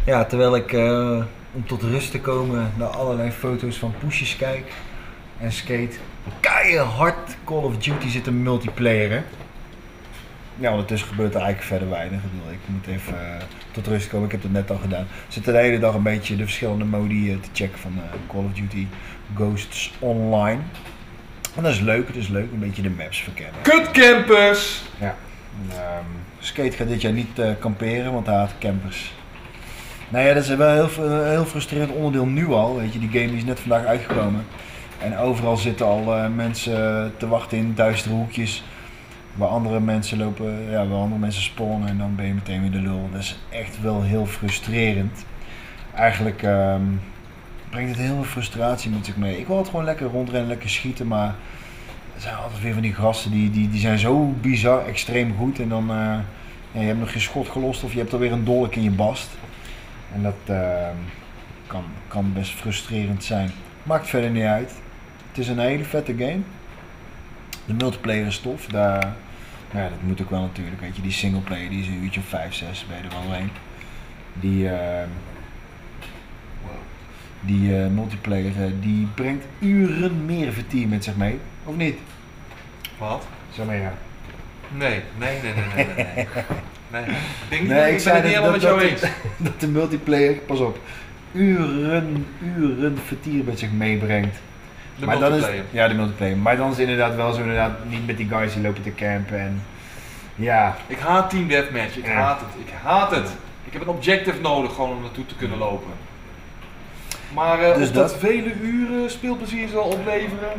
Ja, terwijl ik om tot rust te komen naar allerlei foto's van poesjes kijk en skate, keihard Call of Duty zit een multiplayer, hè? Ja, ondertussen gebeurt er eigenlijk verder weinig. Ik moet even tot rust komen, ik heb het net al gedaan. Ik zit de hele dag een beetje de verschillende modi te checken van Call of Duty Ghosts Online. En dat is leuk, een beetje de maps verkennen. Kutcampers! Ja. Skate gaat dit jaar niet kamperen, want hij haat campers. Nou ja, dat is wel een heel frustrerend onderdeel nu al. Weet je, die game is net vandaag uitgekomen. En overal zitten al mensen te wachten in duistere hoekjes. Waar andere mensen lopen, ja, waar andere mensen spawnen en dan ben je meteen weer de lul. Dat is echt wel heel frustrerend. Eigenlijk brengt het heel veel frustratie met zich mee. Ik wil het gewoon lekker rondrennen, lekker schieten, maar er zijn altijd weer van die gasten die zijn zo bizar extreem goed. En dan ja, je hebt nog geen schot gelost of je hebt alweer een dolk in je bast. En dat kan best frustrerend zijn. Maakt verder niet uit. Het is een hele vette game. De multiplayer is tof. Nou ja, dat moet ook wel natuurlijk. Weet je, die singleplayer die is een uurtje of 5, 6, ben je er wel heen. Die multiplayer die brengt uren meer vertier met zich mee. Of niet? Wat? Zeg maar ja. Nee. Ik ben Nee, het niet helemaal met jou eens. Dat de multiplayer, pas op, uren vertier met zich meebrengt. De maar multiplayer. Dan is, ja, de multiplayer. Maar dan is het inderdaad wel zo, inderdaad niet met die guys die lopen te campen en ja. Ik haat Team Deathmatch, ik haat het. Ik heb een objective nodig gewoon om naartoe te kunnen lopen. Maar Dus of dat vele uren speelplezier zal opleveren.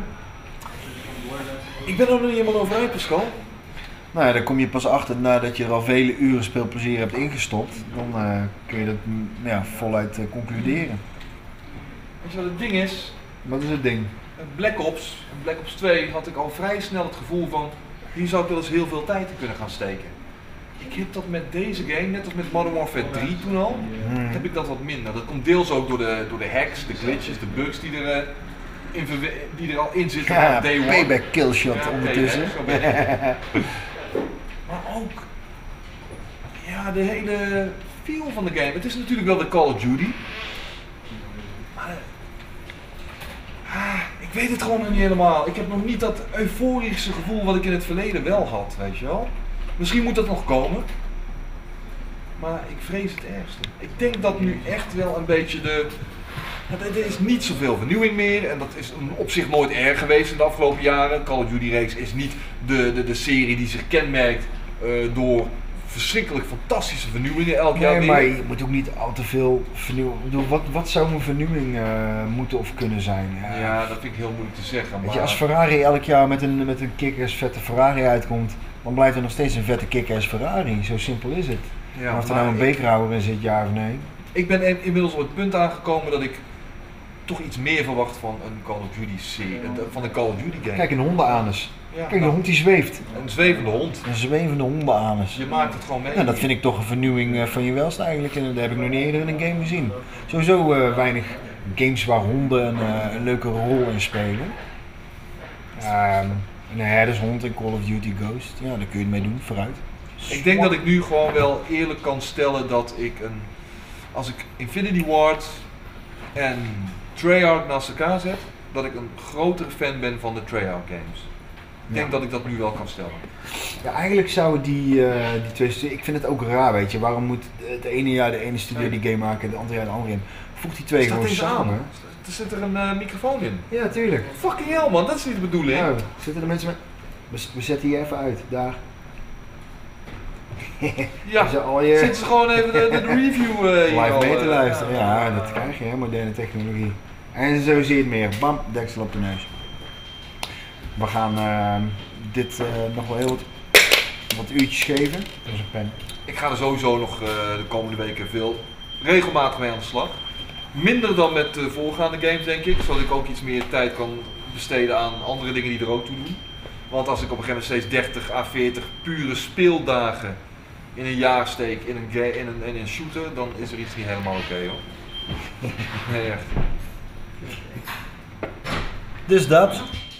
Ik ben er nog niet helemaal over uit, Pascal. Nou ja, dan kom je pas achter nadat je er al vele uren speelplezier hebt ingestopt. Dan kun je dat ja, voluit concluderen. Weet je wat het ding is? Wat is het ding? Black Ops 2 had ik al vrij snel het gevoel van, hier zou ik wel eens heel veel tijd in kunnen gaan steken. Ik heb dat met deze game, net als met Modern Warfare 3 toen al, heb ik dat wat minder. Dat komt deels ook door de hacks, de glitches, de bugs die er al in zitten. Ja, day one. payback killshot ondertussen. Payback, zo ben ik. Maar ook ja, de hele feel van de game. Het is natuurlijk wel de Call of Duty. Maar ik weet het gewoon nog niet helemaal. Ik heb nog niet dat euforische gevoel wat ik in het verleden wel had, weet je wel. Misschien moet dat nog komen. Maar ik vrees het ergste. Ik denk dat nu echt wel een beetje er is niet zoveel vernieuwing meer en dat is op zich nooit erg geweest in de afgelopen jaren. Call of Duty reeks is niet de serie die zich kenmerkt door verschrikkelijk fantastische vernieuwingen elk jaar weer. Maar je moet ook niet al te veel vernieuwen. Ik bedoel, wat zou een vernieuwing moeten of kunnen zijn? Ja, dat vind ik heel moeilijk te zeggen. Maar weet je, als Ferrari elk jaar met een kick-ass vette Ferrari uitkomt, dan blijft er nog steeds een vette kick-ass Ferrari. Zo simpel is het. ja, of er nou een bekerhouder in zit, ja of nee. Ik ben inmiddels op het punt aangekomen dat ik toch iets meer verwacht van een Call of Duty serie, van een Call of Duty game. Kijk, een hondenanus. Ja, Kijk, de hond die zweeft. Een zwevende hond. Een zwevende hondenanus. Je maakt het gewoon mee. Nou, dat vind ik toch een vernieuwing van je welste eigenlijk. En dat heb ik nog niet eerder in een game gezien. Sowieso weinig games waar honden een leuke rol in spelen. Een herdershond in Call of Duty Ghost, ja, daar kun je het mee doen, vooruit. Ik denk dat ik nu gewoon wel eerlijk kan stellen dat als ik Infinity Ward en Treyarch naast elkaar zet, dat ik een grotere fan ben van de Treyarch games. Ik denk dat ik dat nu wel kan stellen. Ja, eigenlijk zouden die twee, ik vind het ook raar, weet je, waarom moet het ene jaar de ene studio die game maken en het andere jaar de andere in. Voeg die twee gewoon samen. Er zit er een microfoon in. Ja, tuurlijk. Fucking hell man, dat is niet de bedoeling. Ja, zitten er mensen met... We zetten hier even uit, daar. Ja, zitten ze gewoon even de review live mee te luisteren. Ja, dat krijg je, hè, moderne technologie. En zo zie je het meer. Bam, deksel op de neus. We gaan dit nog wel heel wat uurtjes geven. Dat is een pen. Ik ga er sowieso nog de komende weken regelmatig mee aan de slag. Minder dan met de voorgaande games denk ik, zodat ik ook iets meer tijd kan besteden aan andere dingen die er ook toe doen. Want als ik op een gegeven moment steeds 30 à 40 pure speeldagen in een jaar steek in een shooter, dan is er iets niet helemaal oké, hoor. Nee, echt. Dus dat.